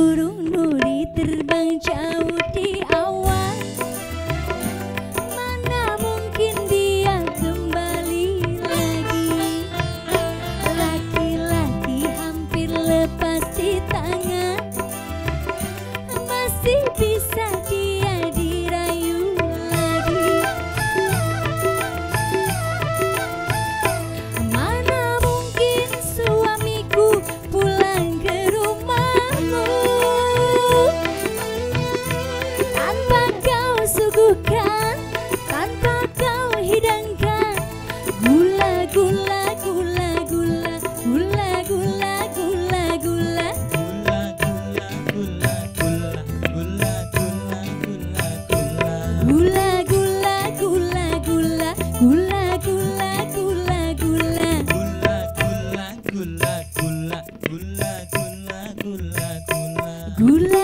burung nuri terbang jauh di awan. Mana mungkin dia kembali lagi. Laki-laki hampir lepas di tangan, masih bisa dia dirayu lagi. Mana mungkin suamiku pulang ke rumahmu tanpa kau suguhkan, tanpa kau hidangkan gula gula gula gula gula gula gula gula. Gula gula gula gula gula gula gula gula. Gula